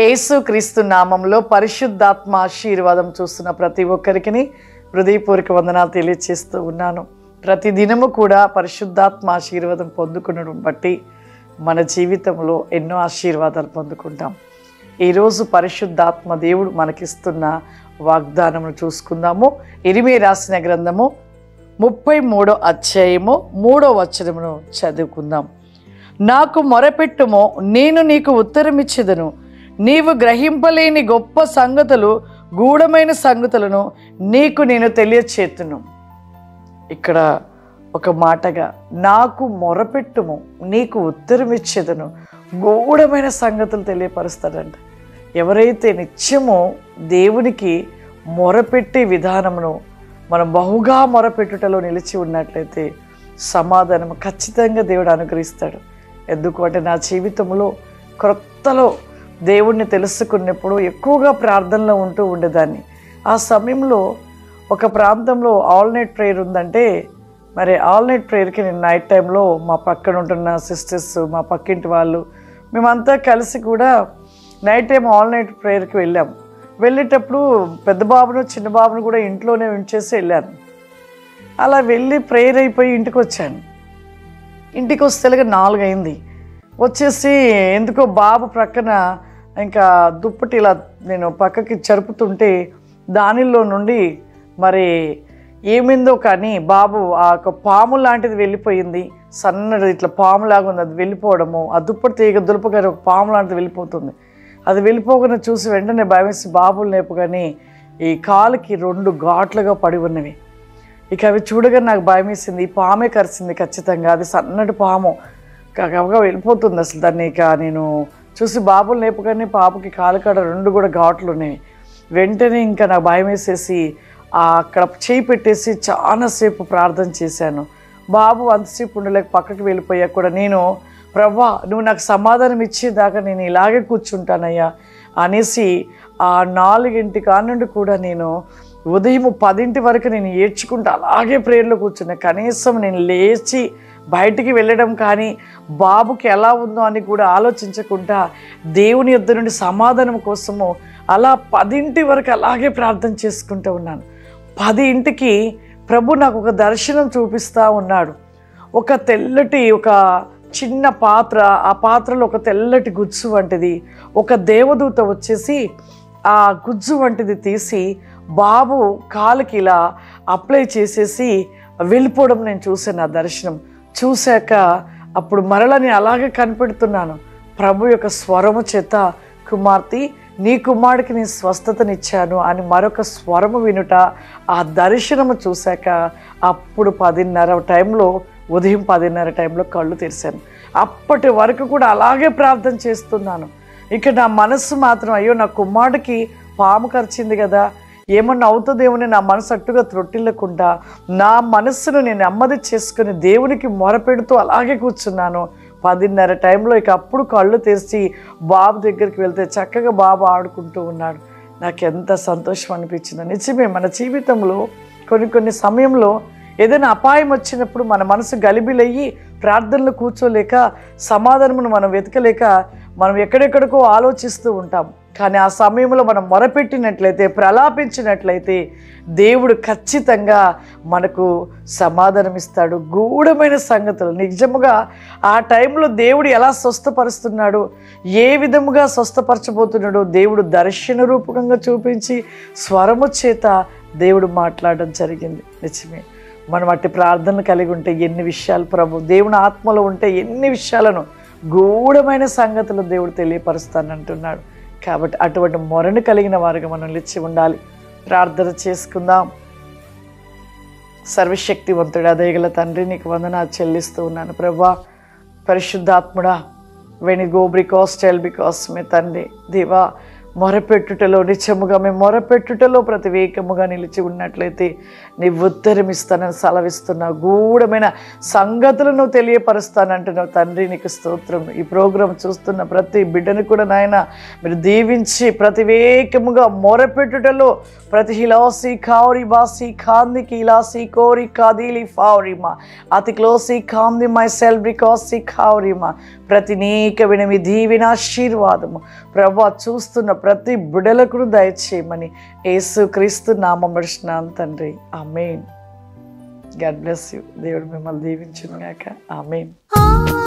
యేసుక్రీస్తు నామంలో పరిశుద్ధాత్మ ఆశీర్వాదం చూస్తున్న ప్రతి ఒక్కరికి హృదయపూర్వక వందనాలు తెలియజేస్తూ ఉన్నాను. ప్రతి దినము కూడా పరిశుద్ధాత్మ ఆశీర్వాదం పొందుకునడం బట్టి మన జీవితంలో ఎన్నో ఆశీర్వాదాలు పొందుకుంటాం. ఈరోజు పరిశుద్ధాత్మ దేవుడు మనకిస్తున్న వాగ్దానమును చూసుకుందాము. ఇరిమియా రాసిన గ్రంథము 33వ అధ్యాయము 3వ వచనమును చదువుకుందాం. నాకు మొరపెట్టుమో, నేను నీకు ఉత్తరమిచ్చేదను. నీవు గ్రహింపలేని గొప్ప సంగతులు, గూఢమైన సంగతులను నీకు నేను తెలియచేతును. ఇక్కడ ఒక మాటగా నాకు మొరపెట్టుము, నీకు ఉత్తరమిచ్చేదను, గూఢమైన సంగతులు తెలియపరుస్తాడంట. ఎవరైతే నిత్యమో దేవునికి మొరపెట్టే విధానమును మనం బహుగా మొరపెట్టుటలో నిలిచి ఉన్నట్లయితే సమాధానం ఖచ్చితంగా దేవుడు అనుగ్రహిస్తాడు. ఎందుకు అంటే నా జీవితంలో క్రొత్తలో దేవుణ్ణి తెలుసుకున్నప్పుడు ఎక్కువగా ప్రార్థనలో ఉంటూ ఉండేదాన్ని. ఆ సమయంలో ఒక ప్రాంతంలో ఆల్ నైట్ ప్రేయర్ ఉందంటే, మరి ఆల్ నైట్ ప్రేయర్కి నేను నైట్ టైంలో మా పక్కన ఉంటున్న సిస్టర్స్, మా పక్కింటి వాళ్ళు, మేమంతా కలిసి కూడా నైట్ టైం ఆల్ నైట్ ప్రేయర్కి వెళ్ళాము. వెళ్ళేటప్పుడు పెద్ద బాబును చిన్న బాబును కూడా ఇంట్లోనే ఉంచేసి వెళ్ళాను. అలా వెళ్ళి ప్రేయర్ అయిపోయి ఇంటికి వచ్చాను. ఇంటికి వస్తేలాగా 4 అయింది. వచ్చేసి ఎందుకో బాబు ప్రక్కన ఇంకా దుప్పటి ఇలా నేను పక్కకి జరుపుతుంటే దానిలో నుండి మరి ఏమిందో కానీ బాబు ఆ ఒక పాము లాంటిది వెళ్ళిపోయింది. సన్నది ఇట్లా పాములాగా ఉంది, అది వెళ్ళిపోవడము. ఆ దుప్పటి తీగ దులపగానే ఒక పాము లాంటిది వెళ్ళిపోతుంది. అది వెళ్ళిపోగానే చూసి వెంటనే భయమేసి బాబులు లేపుగాని ఈ కాలుకి 2 ఘాట్లుగా పడి ఉన్నవి. ఇక అవి చూడగానే నాకు భయం వేసింది. ఈ పామే కరిచింది ఖచ్చితంగా, అది సన్నటి పాము కాగా వెళ్ళిపోతుంది. అసలు దాన్ని ఇక నేను చూసి బాబులు లేపుగానే పాపకి కాలుకాడ 2 కూడా ఘాట్లు ఉన్నాయి. వెంటనే ఇంకా నాకు భయం వేసేసి అక్కడ చేయి పెట్టేసి చాలాసేపు ప్రార్థన చేశాను. బాబు అంతసేపు ఉండలేక పక్కకి వెళ్ళిపోయా కూడా నేను, ప్రభా నువ్వు నాకు సమాధానం ఇచ్చేదాకా నేను ఇలాగే కూర్చుంటానయ్యా అనేసి ఆ 4 కానుండి కూడా నేను ఉదయం 10 వరకు నేను ఏడ్చుకుంటూ అలాగే ప్రేయర్లో కూర్చున్నా. కనీసం నేను లేచి బయటికి వెళ్ళడం కానీ బాబుకి ఎలా ఉందో అని కూడా ఆలోచించకుండా దేవుని యొద్ద నుండి సమాధానం కోసము అలా 10 వరకు అలాగే ప్రార్థన చేసుకుంటూ ఉన్నాను. 10కి ప్రభు నాకు ఒక దర్శనం చూపిస్తూ ఉన్నాడు. ఒక తెల్లటి ఒక చిన్న పాత్ర, ఆ పాత్రలో ఒక తెల్లటి గుజ్జు వంటిది, ఒక దేవదూత వచ్చేసి ఆ గుజ్జు వంటిది తీసి బాబు కాలుకి ఇలా అప్లై చేసేసి వెళ్ళిపోవడం నేను చూశాను. ఆ దర్శనం చూశాక అప్పుడు మరలా నేను అలాగే కనిపెడుతున్నాను. ప్రభు యొక్క స్వరము చేత, కుమార్తె నీ కుమారుడికి నేను స్వస్థతనిచ్చాను అని మరొక స్వరము వినుట, ఆ దర్శనము చూశాక అప్పుడు 10:30 టైంలో, ఉదయం 10:30 టైంలో కళ్ళు తెరిచాను. అప్పటి వరకు కూడా అలాగే ప్రార్థన చేస్తున్నాను. ఇక నా మనస్సు మాత్రం అయ్యో నా కుమారుడికి పాము కరిచింది కదా, ఏమన్నా అవుతుందేమని నా మనసు అట్టుగా త్రొట్టిల్లకుండా నా మనస్సును నేను నెమ్మది చేసుకుని దేవునికి మొరపెడుతూ అలాగే కూర్చున్నాను. 10:30 టైంలో ఇక అప్పుడు కళ్ళు తెరిచి బాబు దగ్గరికి వెళ్తే చక్కగా బాబు ఆడుకుంటూ ఉన్నాడు. నాకు ఎంత సంతోషం అనిపించిందో. నిజమే, మన జీవితంలో కొన్ని సమయంలో ఏదైనా అపాయం వచ్చినప్పుడు మన మనసు గలిబిలయ్యి ప్రార్థనలు కూర్చోలేక సమాధానమును మనం వెతకలేక మనం ఎక్కడెక్కడికో ఆలోచిస్తూ ఉంటాం. కానీ ఆ సమయంలో మనం మొరపెట్టినట్లయితే, ప్రలాపించినట్లయితే దేవుడు ఖచ్చితంగా మనకు సమాధానం ఇస్తాడు. గూఢమైన సంగతులు నిజముగా ఆ టైంలో దేవుడు ఎలా స్వస్థపరుస్తున్నాడు, ఏ విధముగా స్వస్థపరచబోతున్నాడో దేవుడు దర్శన రూపకంగా చూపించి స్వరము చేత దేవుడు మాట్లాడడం జరిగింది. నిజమే, మనం అట్టి ప్రార్థనలు కలిగి ఉంటే ఎన్ని విషయాలు, ప్రభు దేవుని ఆత్మలో ఉంటే ఎన్ని విషయాలను, గూఢమైన సంగతులు దేవుడు తెలియపరుస్తానంటున్నాడు. కాబట్టి అటువంటి మొరను కలిగిన వారుగా మనం లేచి ఉండాలి. ప్రార్థన చేసుకుందాం. సర్వశక్తివంతుడా, దయగల తండ్రి, నీకు వందనాలు చెల్లిస్తూ ఉన్నాను. ప్రభా పరిశుద్ధాత్ముడా, when you go because tell because may తండ్రి దేవా, మొరపెట్టుటలో నిత్యముగా మేము మొరపెట్టుటలో ప్రతివేకముగా నిలిచి ఉన్నట్లయితే నీవు ఉత్తరం ఇస్తానని సెలవిస్తున్నావు. గూఢమైన సంగతులను తెలియపరుస్తానంటున్నావు తండ్రి. నీకు స్తోత్రం. ఈ ప్రోగ్రాం చూస్తున్న ప్రతి బిడ్డను కూడా నాయన మీరు దీవించి ప్రతివేకముగా మొరపెట్టుటలో ప్రతి హిలాసి కావరి బాసి కాందికి ఇలాసి కోరి కాదీలి ఫావరిమా అతి క్లోసి కాంది మై సెల్ బికాసి కావరిమా ప్రతి నీకమైన మీ దీవెన ఆశీర్వాదము ప్రభా చూస్తున్న ప్రతి బిడ్డలకు దయచేయమని యేసు క్రీస్తు నామమున అడుగుచున్నాను తండ్రి. ఆమేన్. God bless you. దేవుడు మిమ్మల్ని దీవించును గాక. ఆమేన్.